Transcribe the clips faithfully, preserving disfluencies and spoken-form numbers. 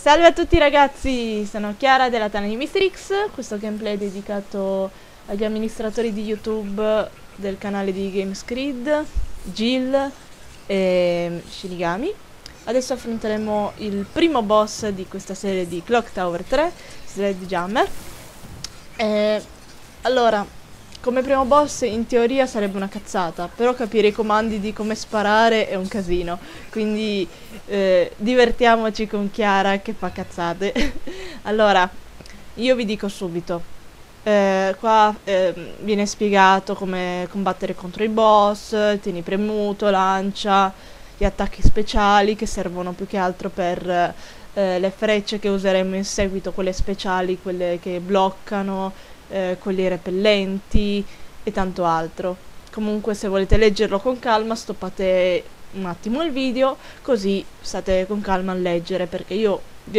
Salve a tutti ragazzi, sono Chiara della Tana di mister X. Questo gameplay è dedicato agli amministratori di YouTube del canale di Gamescreed, Jill e Shinigami. Adesso affronteremo il primo boss di questa serie di Clock Tower tre, Sledgehammer. E allora, come primo boss in teoria sarebbe una cazzata, però capire i comandi di come sparare è un casino, quindi eh, divertiamoci con Chiara che fa cazzate. Allora, io vi dico subito, eh, qua eh, viene spiegato come combattere contro i boss, tieni premuto, lancia, gli attacchi speciali che servono più che altro per eh, le frecce che useremo in seguito, quelle speciali, quelle che bloccano, eh, quelli repellenti e tanto altro. Comunque se volete leggerlo con calma stoppate un attimo il video, così state con calma a leggere, perché io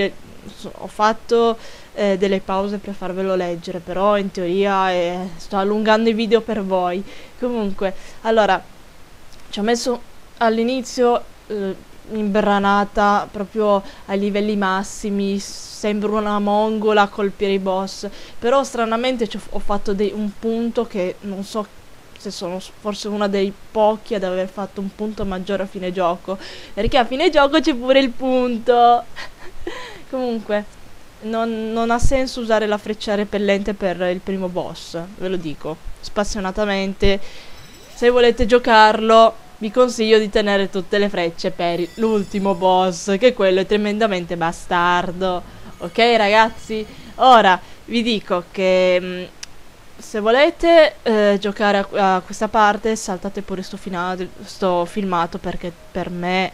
ho fatto eh, delle pause per farvelo leggere, però in teoria eh, sto allungando i video per voi. Comunque, allora, ci ho messo all'inizio eh, imbranata proprio ai livelli massimi, sembro una mongola a colpire i boss, però stranamente ho fatto dei, un punto che non so se sono forse una dei pochi ad aver fatto un punto maggiore a fine gioco, perché a fine gioco c'è pure il punto. Comunque non, non ha senso usare la freccia repellente per il primo boss, ve lo dico spassionatamente. Se volete giocarlo vi consiglio di tenere tutte le frecce per l'ultimo boss, che quello è tremendamente bastardo. Ok ragazzi? Ora vi dico che mh, se volete eh, giocare a, a questa parte saltate pure sto, finale, sto filmato, perché per me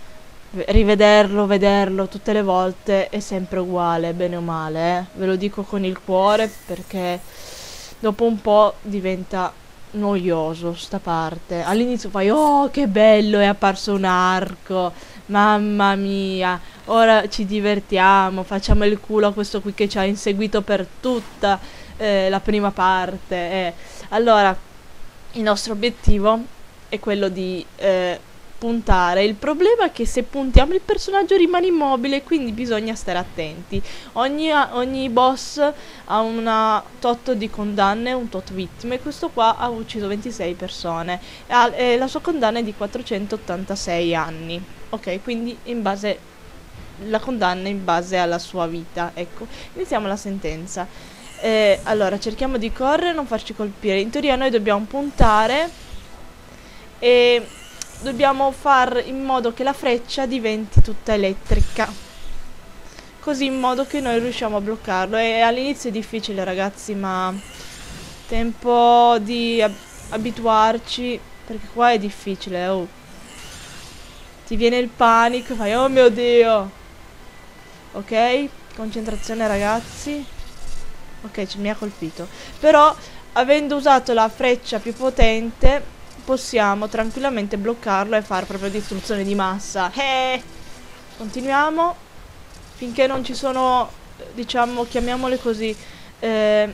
rivederlo, vederlo tutte le volte è sempre uguale, bene o male, eh? Ve lo dico con il cuore, perché dopo un po' diventa noioso sta parte. All'inizio fai oh che bello, è apparso un arco, mamma mia, ora ci divertiamo, facciamo il culo a questo qui che ci ha inseguito per tutta eh, la prima parte. eh. Allora il nostro obiettivo è quello di eh, puntare. Il problema è che se puntiamo il personaggio rimane immobile, quindi bisogna stare attenti. Ogni, ogni boss ha una tot di condanne, un tot vittime. Questo qua ha ucciso ventisei persone e, e la sua condanna è di quattrocentottantasei anni. Ok, quindi in base la condanna in base alla sua vita. Ecco, iniziamo la sentenza. Eh, allora cerchiamo di correre, non farci colpire. In teoria noi dobbiamo puntare e dobbiamo far in modo che la freccia diventi tutta elettrica, così in modo che noi riusciamo a bloccarlo. E all'inizio è difficile ragazzi, ma tempo di ab abituarci, perché qua è difficile. Oh, ti viene il panico, fai oh mio dio. Ok, concentrazione ragazzi. Ok, ci mi ha colpito, però avendo usato la freccia più potente possiamo tranquillamente bloccarlo e fare proprio distruzione di massa. Eh! Continuiamo finché non ci sono, diciamo, chiamiamole così, eh,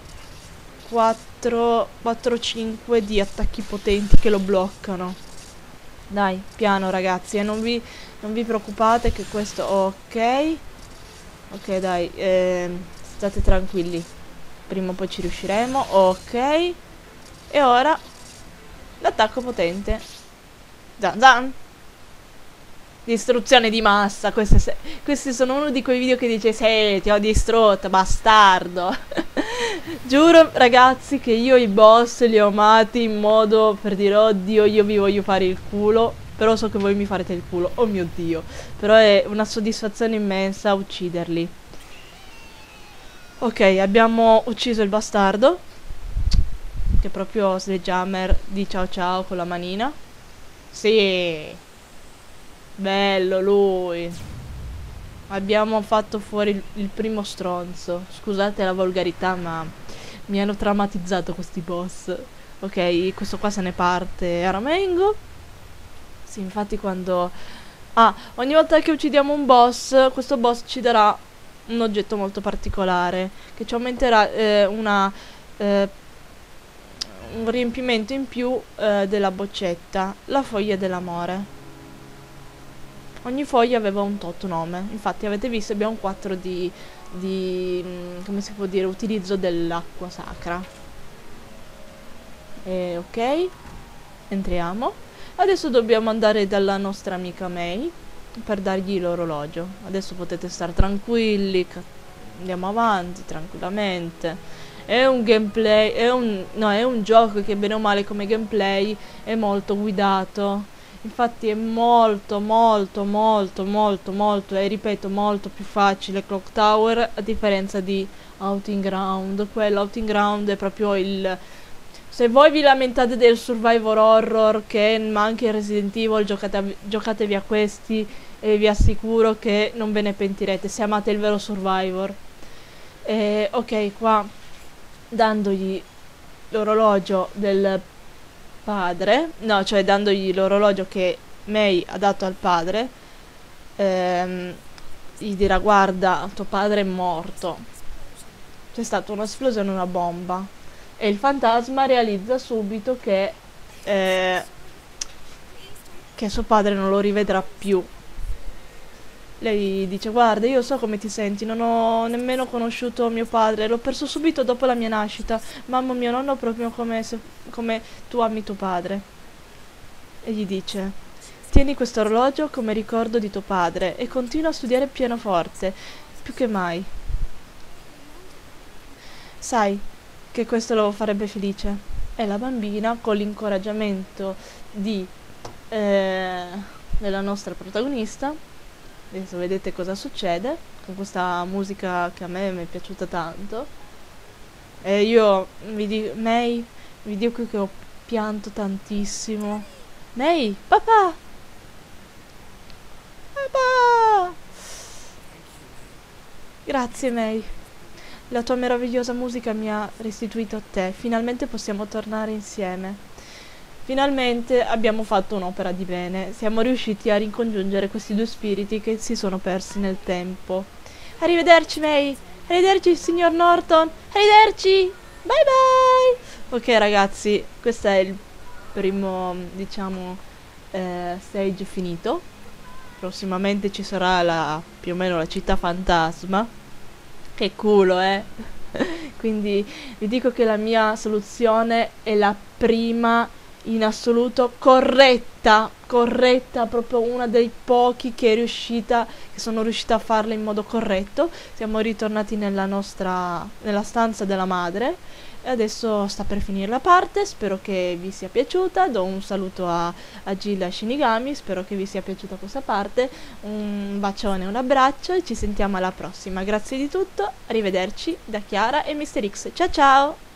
quattro cinque di attacchi potenti che lo bloccano. Dai, piano ragazzi, e eh, non vi non vi preoccupate che questo... Ok. Ok, dai, eh, state tranquilli, prima o poi ci riusciremo. Ok. E ora l'attacco potente. Zan zan. Distruzione di massa. Queste, se questi sono uno di quei video che dice sì, ti ho distrutto, bastardo. Giuro ragazzi che io i boss li ho amati in modo per dire oddio io vi voglio fare il culo, però so che voi mi farete il culo, oh mio dio. Però è una soddisfazione immensa ucciderli. Ok, abbiamo ucciso il bastardo, che proprio Sledgehammer di ciao ciao con la manina. Sì, bello lui. Abbiamo fatto fuori il, il primo stronzo. Scusate la volgarità, ma mi hanno traumatizzato questi boss. Ok, questo qua se ne parte a ramengo. Sì, infatti quando... Ah, ogni volta che uccidiamo un boss, questo boss ci darà un oggetto molto particolare, che ci aumenterà eh, una... Eh, un riempimento in più eh, della boccetta, la foglia dell'amore. ogni foglia aveva un tot nome. Infatti avete visto abbiamo quattro di, di mm, come si può dire, utilizzo dell'acqua sacra. E ok, entriamo. Adesso dobbiamo andare dalla nostra amica May per dargli l'orologio. Adesso potete stare tranquilli, andiamo avanti tranquillamente. È un gameplay, è un, no, è un gioco che bene o male come gameplay è molto guidato. Infatti è molto molto molto molto molto e ripeto molto più facile Clock Tower a differenza di Outing Ground. Quello Outing Ground è proprio il... Se voi vi lamentate del survivor horror, che ma anche Resident Evil, giocate, giocatevi a questi e vi assicuro che non ve ne pentirete se amate il vero survivor. E, ok, qua dandogli l'orologio del padre, no, cioè dandogli l'orologio che May ha dato al padre, ehm, gli dirà: guarda, tuo padre è morto, c'è stata un'esplosione, una bomba. E il fantasma realizza subito che eh, che suo padre non lo rivedrà più. Lei dice: guarda, io so come ti senti, non ho nemmeno conosciuto mio padre, l'ho perso subito dopo la mia nascita, mamma mio nonno proprio come, se, come tu ami tuo padre. E gli dice: tieni questo orologio come ricordo di tuo padre e continua a studiare pianoforte, più che mai. Sai che questo lo farebbe felice. E la bambina, con l'incoraggiamento di eh, della nostra protagonista, adesso vedete cosa succede con questa musica che a me mi è piaciuta tanto. E io vi dico, May, vi dico che ho pianto tantissimo. May, papà! Papà! Grazie, May. La tua meravigliosa musica mi ha restituito a te. Finalmente possiamo tornare insieme. Finalmente abbiamo fatto un'opera di bene. Siamo riusciti a ricongiungere questi due spiriti che si sono persi nel tempo. Arrivederci, May. Arrivederci, signor Norton. Arrivederci. Bye bye. Ok, ragazzi, questo è il primo, diciamo, eh, stage finito. Prossimamente ci sarà la, più o meno la città fantasma. Che culo, eh? Quindi vi dico che la mia soluzione è la prima in assoluto corretta, corretta, proprio una dei pochi che è riuscita, che sono riuscita a farla in modo corretto. Siamo ritornati nella nostra, nella stanza della madre e adesso sta per finire la parte. Spero che vi sia piaciuta. Do un saluto a, a Jill e a Shinigami, spero che vi sia piaciuta questa parte. Un bacione, un abbraccio e ci sentiamo alla prossima. Grazie di tutto, arrivederci da Chiara e mister X. Ciao ciao!